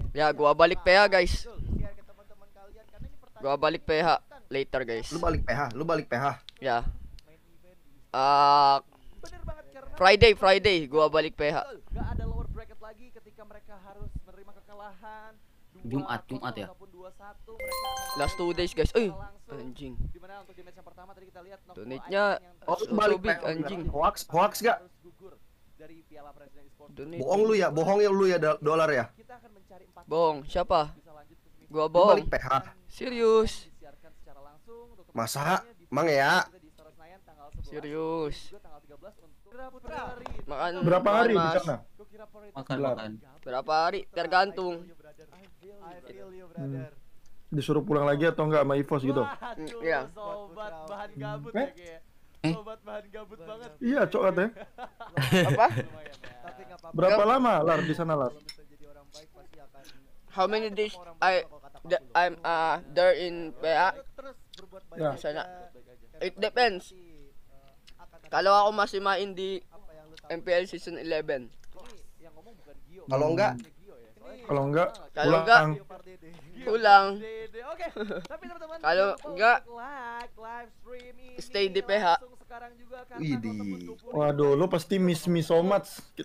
Ya, gua balik PH, guys. Share ke teman-teman kalian karena ini pertandingan Gua balik PH later, guys. Lu balik PH. Ya. main event di Bener banget karena Friday gua balik PH. Gak ada lower bracket lagi ketika mereka harus menerima kekalahan. Jumat ya. Ataupun 2-1 mereka akan Last 2 days, guys. langsung. Anjing. Dimana untuk di match yang pertama tadi kita lihat Donate-nya lu balik big, PH. anjing. Hoax gak? harus gugur dari Piala Presiden Esports. Donate. Bohong ya dolar ya. Kita akan mencari 4 Bohong, siapa? bisa lanjut ke semifinal. Gua Lu bohong. balik PH. Serius. Disiarkan secara langsung untuk Masa? kemenangannya di Mang ya? di Istora Senayan tanggal 11. Serius. Juga tanggal 13 untuk Putra. Makan Berapa hari di Mas. sana? Gua kira Parit. Makan. Berapa hari? Tergantung. I feel you, brother. Disuruh pulang lagi atau enggak sama Ivos gitu? Waduh, Iya. sobat bahan gabut Eh? ya kayak. Eh? Sobat bahan gabut banget. Iya, cok katanya. Apa? Lumayan ya. Tapi enggak apa-apa. Berapa lama Lar di sana Lar? Kalau bisa jadi orang baik pasti akan How many days orang baik bakal kata Pak I'm there in PH? terus berbuat baik Ya. aja. Sana. Karena It depends. pasti, akan ada Kalau aku masih main di apa yang lu tahu. MPL season 11. Ini yang ngomong bukan Gio. Kalau enggak, Gio ya. Soalnya Kalau enggak, Kalau enggak, pulang. Gio Pardede. pulang. Dede. Oke. Tapi teman-teman Kalau jangan lupa enggak, untuk like live stream ini stay di PH. langsung sekarang juga karena Widih. kalau tembus 25 Waduh, lu pasti miss me so much.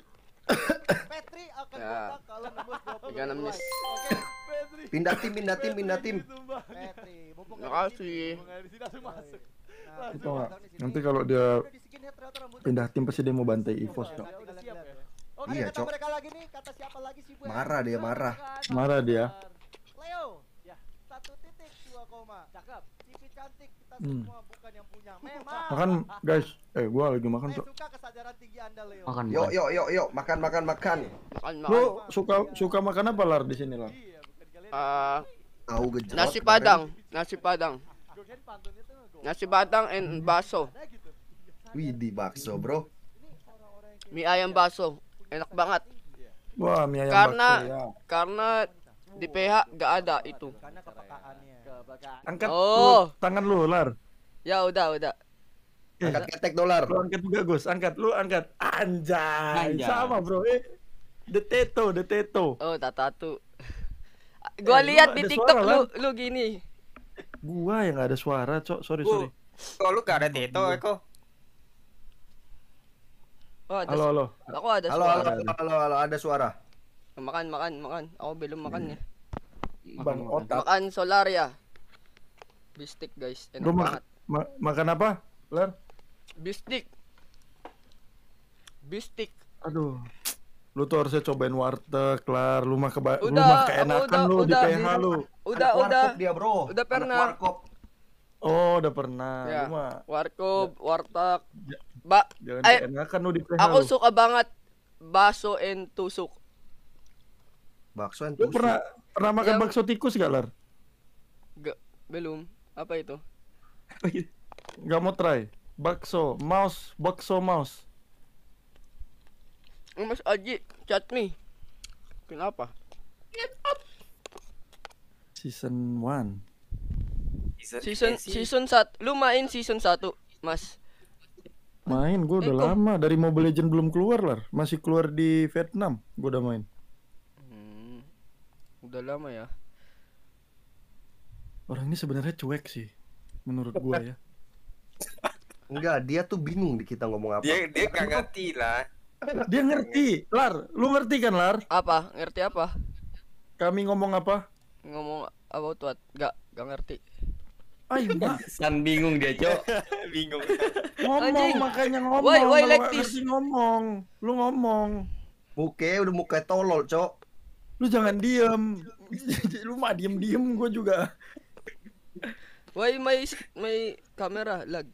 Petri akan Ya. kontak kalau nembus 20 Jangan miss. Oke, Petri. pindah tim. Ditumbang. Petri, mumpung Makasih. Mumpung ada di sini langsung masuk. Nah, Itu nggak? datang di sini. Nanti kalau dia Udah di skinhead ternyata rambutnya. pindah tim pasti dia mau bantai Ivos Ya, kok. udah siap ya. Oke, Iya, kata Cok. mereka lagi nih, kata siapa lagi sih, Bu? Marah dia, marah. Marah dia. Leo. Ya. 1.2 koma. Cakep. Cipi cantik, kita Hmm. semua bukan yang punya. Memang. Makan guys, gua lagi makan Saya cok. suka kesadaran tinggi Anda, Leo. Makan. Yuk, makan. Makan Lu makan. suka makan apa Lar di sini Lar? Iya, bukan kalian. Tahu gejrot. Nasi kemarin. padang, nasi padang. Gue kira pantunnya tuh gua. Nasi padang and bakso. Ada gitu. Widih bakso, Bro. Mie ayam bakso. Enak banget. Wah, mie ayam Karena- bakso ya. Karena di PH gak ada itu. Karena kepekaannya. Kebakaran. Angkat Oh. tangan lu Lar. Ya udah. Angkat ketek dolar. Lu angkat juga Gus, lu angkat. Anjay, Anjay. sama bro. The teto. Oh, tatu. Gua lu lihat di ada TikTok suara, lu gini. Gua yang gak ada suara, cok. Sorry. Kok lu gak ada Tito, Eko? Oh, ada. Halo. Aku ada Halo, suara. ada suara. Makan. Aku belum makan ya. Bang otak. Makan Solaria. Bistik, guys. Enak Lu banget. makan apa? Lar? Bistik. Aduh. Lu tuh harusnya cobain warteg, Lar. Lu mah Udah, keenakan aku lu di udah. PH lu. Udah. Dia, Bro. Udah Anak pernah. warkop. Oh, udah pernah. Ya. Lu mah Warkop, warteg. jangan Eh, keenakan lu di PH Aku lu. suka banget bakso and tusuk. Bakso yang Lu tusuk. pernah makan Yang- bakso tikus gak, Lar? Belum. Apa itu? Gak mau try? Bakso mouse. Mas Aji, chat me. Kenapa? Season 1. Season 1. Lu main season 1, Mas. Main, gue udah Kok- lama. Dari Mobile Legends belum keluar, Lar. Masih keluar di Vietnam. Gue udah main. Udah lama ya. Orang ini sebenarnya cuek sih, menurut gua ya. Enggak, dia tuh bingung di kita ngomong apa. Dia gak ngerti lah. Dia ngerti, Lar. Lu ngerti kan, Lar? Apa? Ngerti apa? Kami ngomong apa? Ngomong about what? Gak ngerti. Ayo, Mak. Kan bingung dia, Cok. Bingung. Ngomong, Anjing. makanya ngomong. Why Kalau like nggak this? ngerti ngomong. Lu ngomong. Udah muka tolol, Cok. Lu jangan diem. Lu mah diem-diem gua juga. Why my camera lag?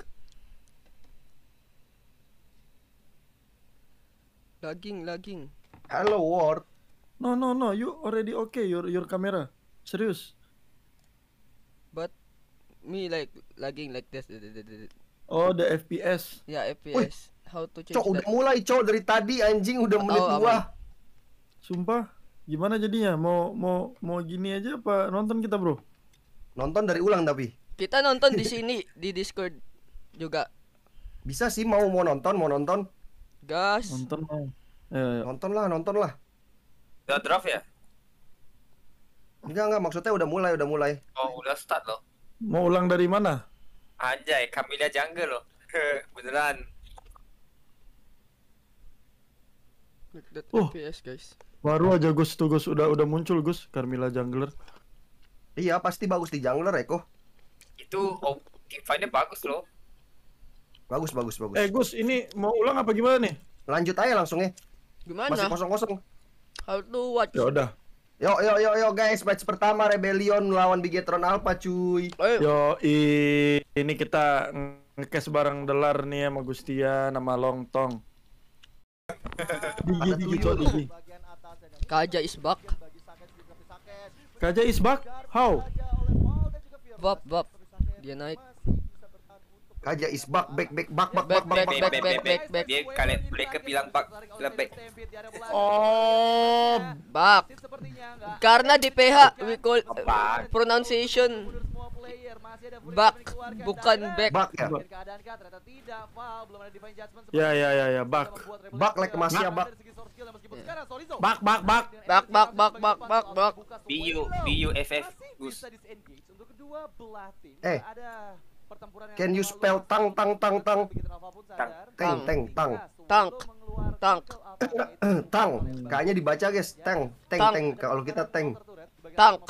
Lagging. Hello world. No. You already okay. Your camera. Serius. But me like lagging like this. Oh, the FPS. Ya, FPS. How to change Cok, udah that? mulai, Cok. Dari tadi anjing udah menit Tahu, 2. Sumpah. Gimana jadinya? Mau gini aja apa nonton kita, Bro? Nonton dari ulang tapi. Kita nonton di sini di Discord juga. Bisa sih mau nonton. Gas. Nonton mau. Ayo. Nonton lah. Udah draft ya? Enggak, maksudnya udah mulai. Oh, udah start loh. Mau ulang dari mana? Anjay, Camilla jungle loh. Beneran. Like that Oh. FPS guys. Baru aja Gus tuh Gus udah muncul Gus Carmilla Jungler. Iya, pasti bagus di jungler, Eko. Itu teamfight-nya bagus loh. Bagus. Gus ini mau ulang apa gimana nih? Lanjut aja langsung ya. Masih Gimana? kosong. How to watch? Ya udah. Yo guys, match pertama Rebellion melawan Bigetron Alpha cuy. Ayo. Yo ini kita ngekes bareng Delar nih sama Gustian sama Longtong. Digi cok digi. Bagian atas ya, dan Kaja is back. bagi Saket juga ke Saket. Kaja is back? How? Raja oleh Paul dan juga Firman. Vap. Tapi Saket Dia naik. masih bisa bertahan untuk Kaja is back. Back. Dia kalian mereka bilang back. Oh, Back. Sepertinya enggak. Karena di PH we call Back. pronunciation Semua player masih ada Fury back, yang dikeluarkan. bukan Dan- back. Back ya. Akhir keadaan kah? Ternyata tidak. Foul, belum ada divine judgment. ya, back. Back like masih ya, back. Back. BUFF Gus. Untuk kedua belah tim. Eh, Ada pertempuran yang can you luar spell biasa. tang? Begitu apapun sadar. Teng. Tank. Tank. Tang. Kayaknya dibaca guys. Teng. Kalau kita teng. Tank.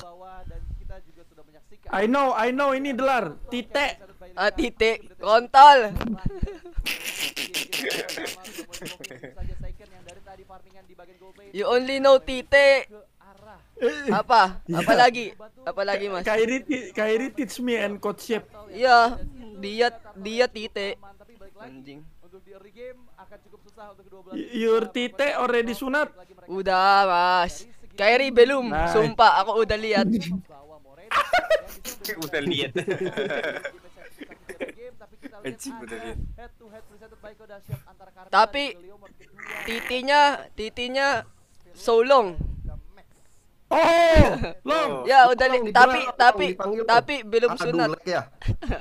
I know ini Delar. Titik. Titik kontol. You only know titik. Apa lagi mas? Kairi teach me and code shape. Iya, dia titik. Anjing. Untuk di early game akan cukup susah untuk kedua belah. Your titik already sunat. Udah mas. Kairi belum. Nice. Sumpah aku udah lihat. Udah lihat. Tapi titinya so long. Oh, long. Ya udah Dipanggil, tapi belum Aduh, sunat. lag ya.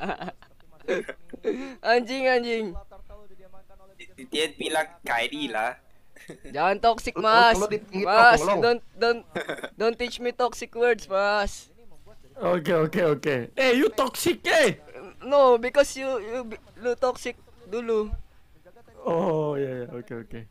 Anjing. Dia bilang Kyrie lah. Jangan toxic Lu- mas. lu dipanggil Mas, tolong. don't teach me toxic words, mas. Oke. You toxic No, because lu toxic dulu. Oh ya, oke.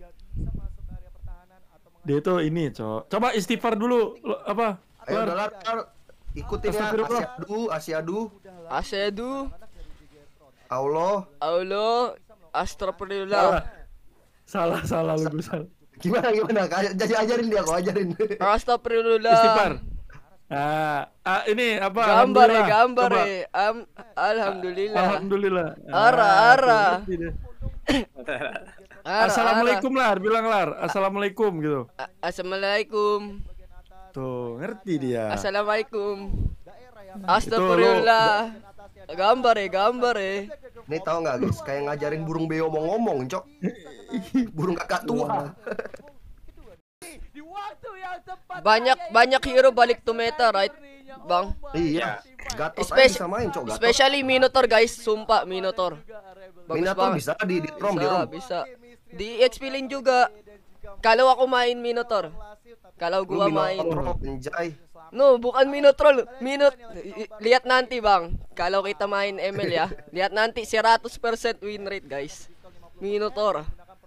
Dia tuh ini, Cok. Coba istighfar dulu. Apa? Ayo Lar. Delar, ikutin ya. Astagfirullah. Asyadu. Asyadu Allah. Astagfirullah. Salah lu Gus. Gimana? Jadi ajarin dia, kok ajarin. Astagfirullah. Istighfar. Ini apa? Gambar Alhamdulillah. Coba. Alhamdulillah. Alhamdulillah. Ara. ngerti deh. Assalamualaikum Lar, bilang Lar. Assalamualaikum gitu. Assalamualaikum. Tuh, ngerti dia. Assalamualaikum. Astagfirullah. Gambar. Ini tahu nggak guys? Kayak ngajarin burung beo mau ngomong, Cok. Burung kakak tua. Di waktu yang tepat. Banyak hero balik to meta, right, Bang? Iya. Gatot aja Spes- bisa main, Cok. Gatot. Especially Minotaur guys, sumpah Minotaur. Bagus Minator banget. bisa di rom. Bisa. Di XP Link juga. Kalau aku main Minotaur. Kalau Lu gua main. Minotaur, anjay. No, bukan Minotaur. Lihat nanti, Bang. Kalau kita main ML ya. Lihat nanti 100% win rate, guys. Minotaur.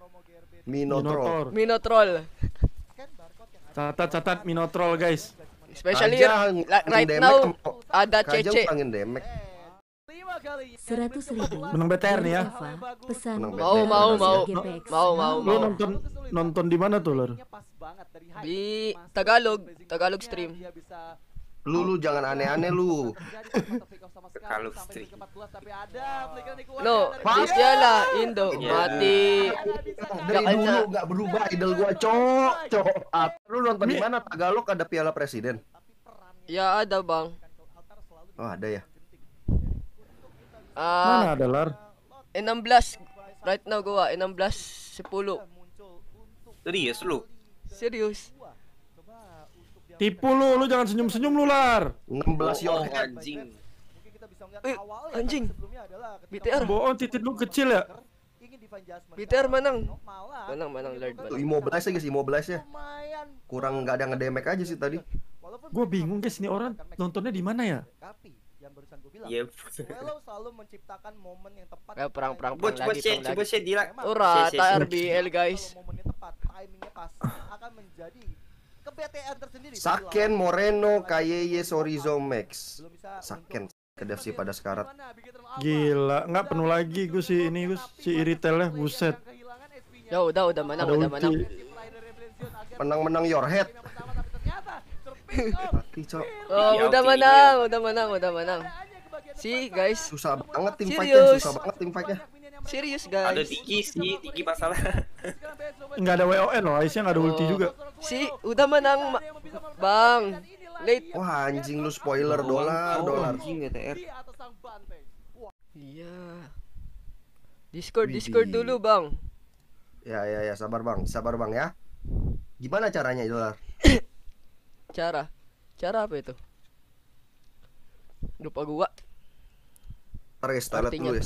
Minotroll. Catat Minotrol guys. Especially Kaja right ngurangin now damage, Kok. ada Kaja Cece. ngurangin damage. 100.000 Menang BTR nih ya. Pesan Menang Mau. GPX. Lu nonton di mana tuh Lar? Di Tagalog stream. Lu jangan aneh-aneh lu. Kalau stream. No, bisa lah Indo mati. Dari Jangan dulu na- nggak berubah idol gua, Cok. Lu nonton di mana? Tagalog ada Piala Presiden. Ya ada, Bang. Oh, ada ya. Mana ada Lar? 16 right now gua 16-10. Serius lu? Serius. Tipu lu jangan senyum-senyum lu Lar. 16 Oh, your head. anjing. Mungkin kita bisa melihat Eh, awalnya anjing. kan sebelumnya adalah ketika BTR. Bohong titik lu kecil ya. ingin divine judgment. BTR menang. Malah Menang Lord. Tuh, immobilize ya guys, immobilize ya. lumayan Kurang nggak ada ngedamage aja sih tadi. walaupun Gue bingung guys, ini orang nontonnya di mana ya? Kapi yang barusan gue bilang. Yep. Swallow selalu menciptakan momen yang tepat. Ayo, perang. Coba share di like. Ura, Share, tak share. RBL guys. Kalau momennya tepat, timingnya pas, akan menjadi kebetean tersendiri. Saken Moreno Kayeye Sorizo Max. Belum bisa Saken kedap sih pada sekarat. Gila, nggak penuh lagi gue si ini Gus, si Iritel ya, buset. Ya udah menang, Ada udah menang. ulti. Menang your head. Mati, Cok. Oh, Ya, udah oke, menang. Si guys, Susah banget tim Serius? fight-nya, susah banget tim fight-nya. serius Ada guys. Tiki masalah. Nggak ada WON loh, Aisyah nggak ada ulti Oh. juga. Si udah menang Bang. Late. Wah anjing lu spoiler dolar. Anjing GTR. Iya. Discord Widih. dulu, Bang. Ya sabar bang ya. Gimana caranya dolar? Cara apa itu? Lupa gua. Tarik style Artinya dulu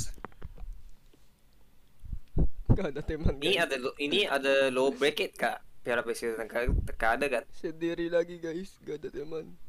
apa? guys. Gak ada teman. Ini ada low bracket Kak. Piala Presiden Kak ada kan? Sendiri lagi guys, gak ada teman.